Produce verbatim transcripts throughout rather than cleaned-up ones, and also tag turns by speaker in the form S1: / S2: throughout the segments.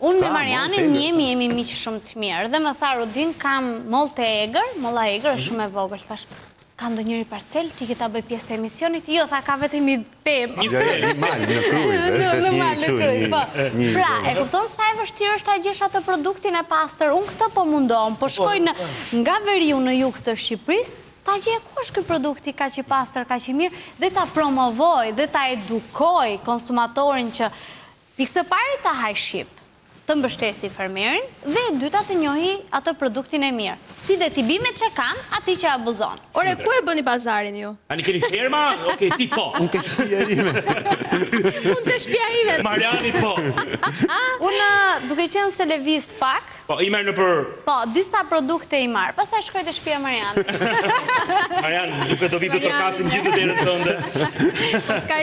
S1: Unë me Marianin njemi jemi miqë shumë të mirë, dhe më tha, Rudin, kam mollë të egër, molla egër është shumë e vogël, thash, ka ndo njëri parcel, ti këta bëj pjesë të emisionit, jo, tha, ka vetëm i pemë.
S2: Një malë në kruj,
S1: në malë në kruj, po. Pra, e kupton sa e vështirë është ta gjesh atë produktin e pastër, unë këtë po mundon, po shkoj nga veriu në jug të Shqipërisë, ta gje ku është këtë produkti ka që i pastër, ka që i mirë, dhe ta promovoj, dhe ta edukoj konsumatorin që pikse pari ta haj Shqip, të mbështesi fermerin, dhe dyta të njohi atë produktin e mirë. Si dhe t'i bime që kanë, ati që abuzon.
S3: Ore, ku e bëni bazarin ju?
S4: A një keni ferma? Oke, ti po.
S2: Unë të shpia ime.
S3: Unë të shpia ime.
S4: Mariani po.
S1: Unë duke qenë se levis pak,
S4: Po, i merë në për...
S1: po, disa produkte i marë, pastaj shkoj të shpia Mariani.
S4: Marian, duke do vitë të trokasim gjithë të derën tënde.
S3: Ska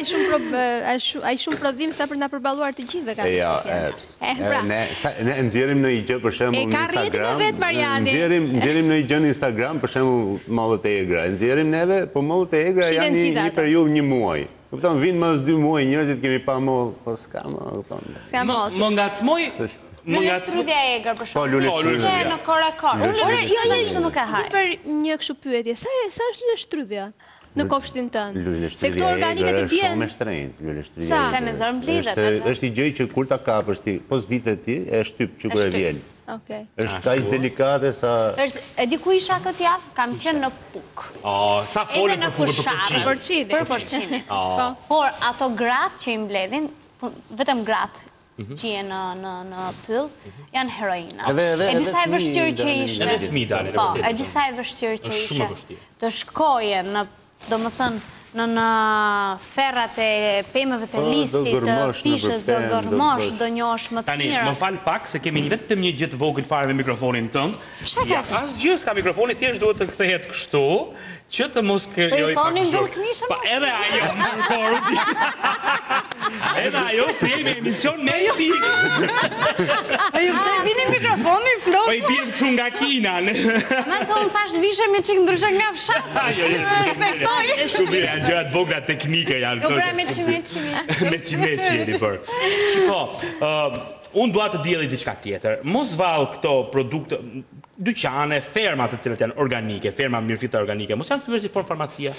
S3: i shumë prodhim sa për nga përbaluar të gjithve ka të
S2: Ne nxjerrim në i gjë për shembull në Instagram.
S3: E ka rritin e vetë, Mariani.
S2: Nxjerrim në i gjë në Instagram, për shembull mollët e egra. Nxjerrim neve, po mollët e egra janë një periudhë një muaj. Kupton, vinë më dy muaj njerëzit kemi pa mollë, po s'ka më, kupton.
S3: S'ka mollë.
S4: Më ngacmoj...
S1: Lule shtrydhja e egrë, për shumë.
S2: Po, lule shtrydja.
S1: Në kore kore. Ore, jo, jo, jo, nuk e haj.
S3: Për një kështu pyetje, sa është lule shtrydja në kopshtin tënë?
S2: Lule shtrydja e egrë është shumë e shtrenjtë. Lule shtrydja e
S1: Se me zërë mblidhet.
S2: Është i gjëj që kur ta kapësh ti, pos vite ti, e shtyp që kur e vjen. Është kaq delikate sa...
S1: E di ku isha këtë javë? Kam qenë në Puk.
S4: Sa folën për fukë për
S1: përqini. Për përqini. Por ato gratë që i mbledhin, vetëm gratë, që je në pyll, janë heroina. E disa e vështirë që ishte...
S4: Edhe fmi dalë.
S1: Po, e disa e vështirë që ishte të shkoje në, do më thënë, në ferrat e pemëve të lisit, të pishës, do gërmosh, do njosh më të mira.
S4: Tani, më falë pak, se kemi një vetëm një gjithë vogël fare me mikrofonin tëmë. Ja, as gjës ka mikrofonit, thjesht duhet të kthehet kështu, që të mos kërjoj pak zhurë. Pa, edhe ajo, edhe ajo, se jemi emision me etik.
S1: A ju pëse vini mikrofonin flot?
S4: Po i bjem që nga Kina.
S1: Ma thonë tash vishe me qikë ndryshe nga fshat.
S4: Shumë janë gjërat vogla teknike janë.
S1: Jo, pra me qimeqi.
S4: Me qimeqi jeni për. Shiko, unë dua të dielli diçka tjetër. Mos vallë këto produkte, dyqane, ferma të cilat janë organike, ferma mirëfita organike, mos janë thyer si formë farmacia.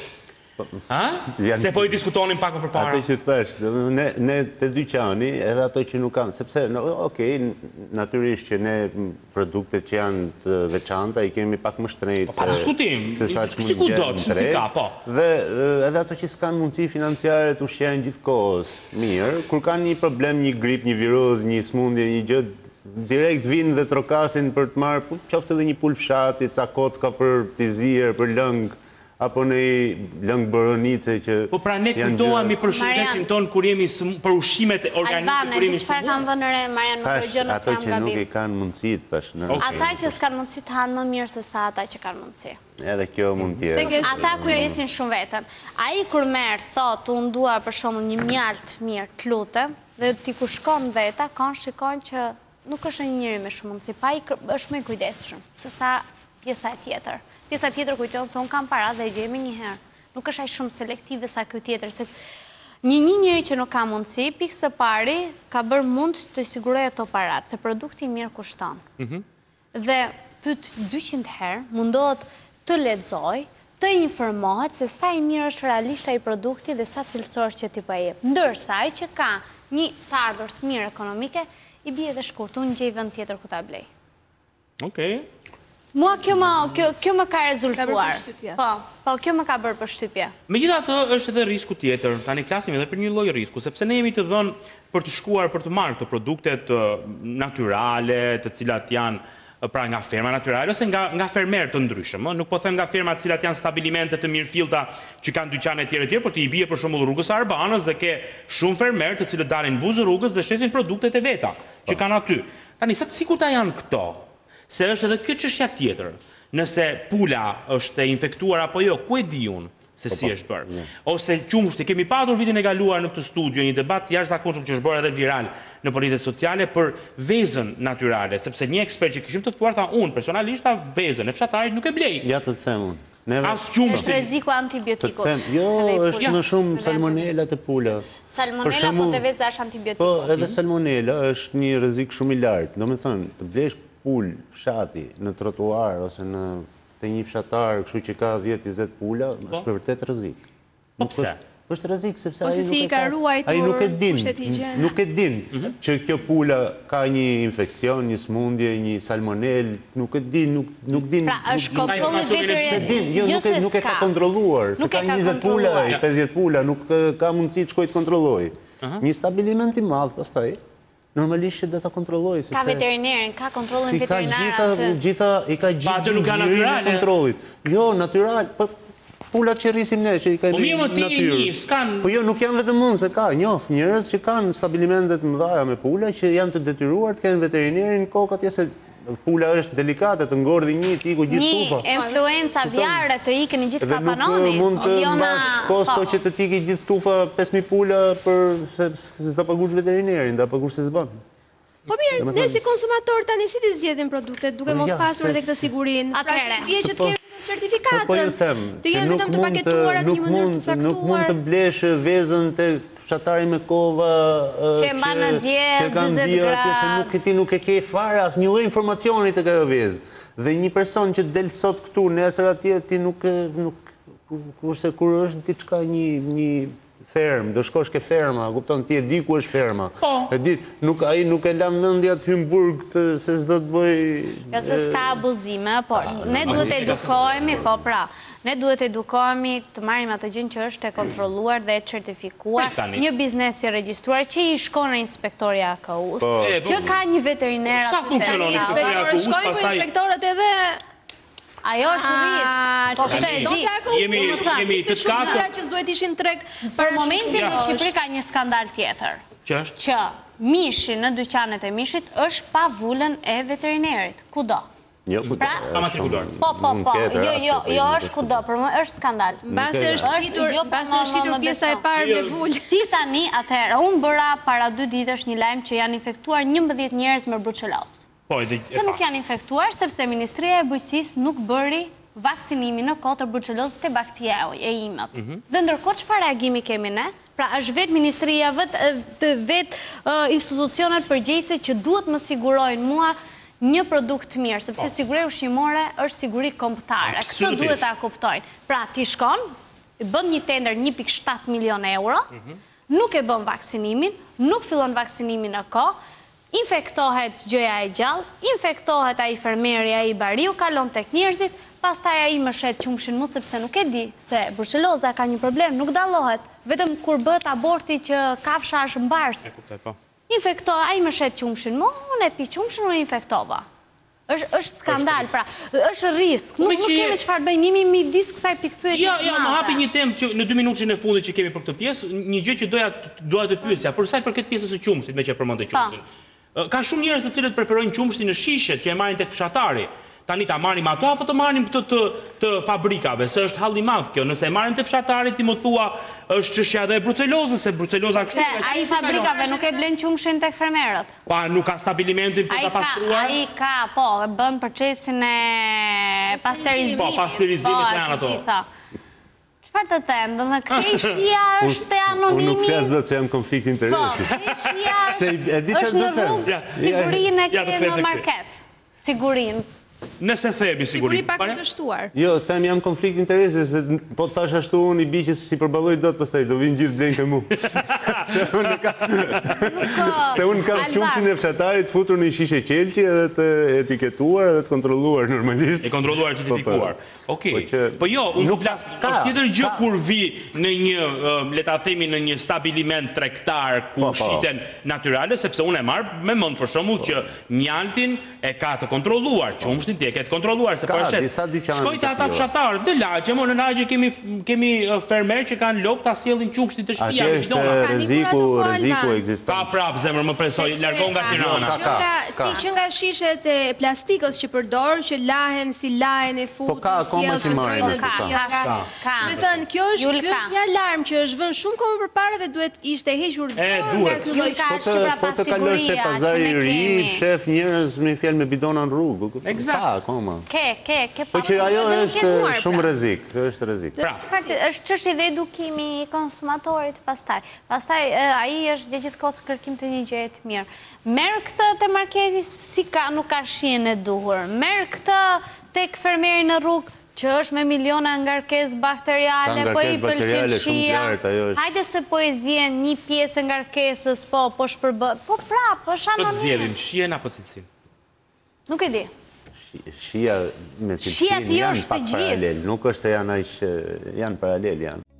S4: Se po i diskutonin pak më përpara.
S2: Ato që thash, ne të dyqani, edhe ato që nuk kanë, sepse, okej, natyrisht që ne produktet që janë të veçanta, i kemi pak më shtrejt se sa që mund gjenë në drejt. Dhe edhe ato që s'kanë mundësi financiare të ushqenë gjithë kohës mirë, kur kanë një problem, një grip, një virus, një smundje, një gjë, direkt vinë dhe trokasin për të marrë, qoftë edhe një pulë fshati, ca kocka për tizirë, për lëngë, apo në lëngë boronice që...
S4: Po pra ne kujtohemi për shëndetin tonë kur jemi për ushqimet organike kur jemi së
S1: çfarë kanë vënë re, Marian, nuk e gjë nëse jam
S2: gabim. Ato që nuk i kanë mundësi, thash.
S1: Ata që s'kanë mundësi të hanë më mirë se sa ata që kanë mundësi.
S2: Edhe kjo mund tjetë.
S1: Ata kujdesin shumë vetën. A i kur merë, thotë, unë dua për shumë një mjalë të mirë, të lutem, dhe ti ku shkon dheta, kanë shikon që nuk është një njëri me shumë mundësi, pa i është me kujdesshëm, se sa pjesa e tjetër. Pjesa tjetër kujton se unë kam para dhe i gjemi njëherë. Nuk është aj shumë selektive sa kjo tjetër. Një një njëri që nuk ka mundësi, pikë së pari, ka bërë mund të siguroj ato parat, se produkti mirë kushton. Dhe pytë dyqind herë, mundohet të lexoj, të informohet se sa i mirë është realisht ai produkti dhe sa cilësor është që ti po e jep. Ndërsa ai që ka një të ardhur të mirë ekonomike, i bie dhe shkurt, unë gjej vend tjetër ku ta blej.
S4: Okej.
S1: Mua kjo më ka rezultuar. Po, po, kjo më ka bërë përshtypje.
S4: Megjithatë është edhe risku tjetër. Tani flasim edhe për një lloj risku, sepse ne jemi të dhënë për të shkuar për të marrë këto produktet natyrale, të cilat janë pra nga ferma natyrale ose nga nga fermerë të ndryshëm, nuk po them nga ferma të cilat janë stabilimente të mirëfillta që kanë dyqane të tjera të tjera, por të i bie për shembull rrugës Arbanës dhe ke shumë fermerë të cilët dalin në buzë rrugës dhe shesin produktet e veta që kanë aty. Tani sa të sigurta janë këto? Se është edhe kjo çështja tjetër. Nëse pula është e infektuar apo jo, ku e di unë se si është bërë? Ose qumshti, kemi patur vitin e kaluar në këtë studio një debat jashtëzakonshëm që është bërë edhe viral në rrjetet sociale për vezën natyrale, sepse një ekspert që kishim të ftuar tha unë personalisht ta vezën e fshatarit nuk e blej.
S2: Ja të them unë.
S4: As qumshtin.
S1: Është rreziku antibiotikut.
S2: Jo, është më shumë salmonela të pula.
S1: Salmonela po të vezë është antibiotikut.
S2: Po, edhe salmonela është një rrezik shumë i lartë. Do me thënë, të blesh pul fshati në trotuar ose në të një fshatar, kështu që ka dhjetë njëzet pula, është për vërtet rrezik.
S4: Po pse?
S2: është rrezik sepse
S3: ai nuk e ka ruajtur.
S2: Ai nuk e din. Nuk e din që kjo pula ka një infeksion, një smundje, një salmonel, nuk e din, nuk nuk din.
S1: Pra, është kontrolli vetëri.
S2: Jo, nuk e nuk e ka kontrolluar, se ka njëzet pula, pesëdhjetë pula, nuk ka mundësi të shkojë të kontrollojë. Një stabiliment i madh pastaj. Normalisht që do ta kontrollojë sepse
S1: ka veterinerin, ka kontrollin veterinar
S2: atë. Gjitha i ka gjithë gjinirin e kontrollit. Jo, natyral, po pulat që rrisim ne, që i ka
S4: një natyrë.
S2: Po jo, nuk janë vetëm unë, se ka njoh njerëz që kanë stabilimentet mëdha me pula që janë të detyruar të kenë veterinerin kohë atje se pula është delikate, të ngordhi një tiku gjithë tufa.
S1: Një influenca aviare të ikën gjithë kapanoni.
S2: Nuk mund të zbash kosto që të tiki gjithë tufa pesë mijë pula për se s'do paguash veterinerin, do paguash se s'bën.
S3: Po mirë, ne si konsumator tani si të zgjedhim produktet duke mos pasur edhe këtë sigurinë.
S1: Atëherë,
S3: vjen që të kemi certifikatën.
S2: Po ju them,
S3: të jenë vetëm të paketuara në një mënyrë të caktuar.
S2: Nuk mund të blesh vezën te fshatari me kova
S1: që e mban në dje dyzet gradë.
S2: Nuk ti nuk e ke fare as një lloj informacioni tek ajo vezë. Dhe një person që del sot këtu nesër atje ti nuk nuk kurse kur është diçka një një ferm, do shkosh ke ferma, kupton ti e di ku është ferma. E di, nuk ai nuk e la mendja të hym burg se s'do të bëj.
S1: Ja se s'ka abuzime, po ne duhet të edukohemi, po pra. Ne duhet të edukohemi të marrim atë gjën që është e kontrolluar dhe e certifikuar, një biznes i regjistruar që i shkon në inspektoria A K U-s, që ka një veteriner
S4: aty. Sa funksionon inspektoria A K U-s
S3: pastaj? Shkojnë inspektorët edhe
S1: ajo është rrisk. Po këtë e di.
S4: Jemi jemi të shkatur
S3: që s'duhet ishin treg.
S1: Për momentin në Shqipëri ka një skandal tjetër.
S4: Që është?
S1: Që mishi në dyqanet e mishit është pa vulën e veterinerit. Kudo?
S2: Jo, kudo.
S1: Po, po, po. Jo, jo, jo është kudo, për më është skandal.
S3: Mbasi është shitur, mbasi është shitur pjesa e parë me vulë.
S1: Ti tani, atëherë, unë bëra para dy ditësh një lajm që janë infektuar njëmbëdhjetë njerëz me bruçelozë. Se nuk janë infektuar, sepse Ministria e Bujqësisë nuk bëri vaksinimin në kohë të bruçelozës të bakteriave e imët. Dhe ndërkohë çfarë reagimi kemi ne? Pra është vetë Ministria, vetë institucionet përgjegjëse që duhet më sigurojnë mua një produkt të mirë, sepse siguria ushqimore është siguri kombëtare. Këtë duhet ta kuptojnë. Pra ti shkon, bën një tender një pikë shtatë milion euro, nuk e bën vaksinimin, nuk fillon vaksinimin në kohë, infektohet gjëja e gjallë, infektohet ai fermeri, ai bariu, kalon tek njerëzit, pastaj ai më shet qumshin mu sepse nuk e di se bruçeloza ka një problem, nuk dallohet, vetëm kur bëhet aborti që kafsha është mbars. Infekto, ai më shet qumshin mu, unë e pi qumshin, unë infektova. Është skandal, pra, është risk. Nuk kemi çfarë bëjmë, jemi midis kësaj pikpyetje.
S4: Jo, jo, më hapi një temë që në dy minutën e fundit që kemi për këtë pjesë, një gjë që doja doja të pyesja, për sa i përket pjesës së qumshit, me që përmendë qumshin. Ka shumë njerëz të cilët preferojnë qumshtin në shishe që e marrin tek fshatari. Tani ta marrim ato apo të marrim këtë të, të fabrikave, se është halli i madh kjo. Nëse e marrim te fshatari ti më thua është çështja edhe e bruçelozës, se bruçeloza
S1: këtu. Se ai fabrikave nuk e blen qumshin tek fermerët.
S4: Pa nuk ka stabilimentin për ta pastruar.
S1: Ai ka, po, bën procesin e pasterizimit.
S4: Po, pasterizimit që janë ato.
S1: Çfarë të them, do të thënë këtë shija është e anonimi.
S2: Unë nuk flas dot se jam konflikt interesi.
S1: Po, këtë shija është në rrugë, sigurinë e ke në market. Sigurinë.
S4: Nëse themi siguri.
S3: Siguri pak të shtuar.
S2: Jo, them jam konflikt interesi, se po të thash ashtu unë i bi që si përballoj dot pastaj, do vinë gjithë blen ke mu. Se unë kam Se unë kam qumshin e fshatarit futur në shishe qelçi edhe të etiketuar edhe të kontrolluar normalisht.
S4: E kontrolluar certifikuar. Okej. Po jo, unë nuk flas, është tjetër gjë kur vi në një, le ta themi në një stabiliment tregtar ku shiten natyrale, sepse unë e marr me mend për shembull që mjaltin e ka të kontrolluar, qumshin ti e ke të kontrolluar se po është. Shkoj te ata fshatar, të lagje, më në lagje kemi kemi fermer që kanë lop ta sjellin qumshin të shtëpia,
S2: është rreziku, rreziku ekziston.
S4: Ka prap zemër më presoj, largon nga Tirana.
S3: Ti që nga shishet e plastikës që përdor, që lahen si lahen e futur.
S2: Koma që marrin
S3: është ka. Ka. Me thënë, kjo është një alarm që është vënë shumë kohë përpara dhe duhet ishte hequr
S4: nga
S3: ky lloj
S2: Po të kalosh te pazari i ri, shef njerëz me fjalë me bidona në rrugë.
S4: Eksakt.
S2: akoma.
S1: Ke, ke, ke
S2: Po që ajo është shumë rrezik, është rrezik.
S1: Është çështje dhe edukimi i konsumatorit pastaj. Pastaj ai është gjithkohës kërkim të një gjëje të mirë. Merr këtë te marketi si ka nuk ka shijen e duhur. Merr këtë tek fermeri në rrugë që është me miliona ngarkesë bakteriale, po i pëlqen shija. Hajde se po e zien një pjesë ngarkesës, po, po shpërbë. Po prap, është anonim.
S4: Po të zjedhin shijen apo cilësinë?
S1: Nuk e di.
S2: Shija me cilësinë janë pak paralel, nuk është se janë paralel janë.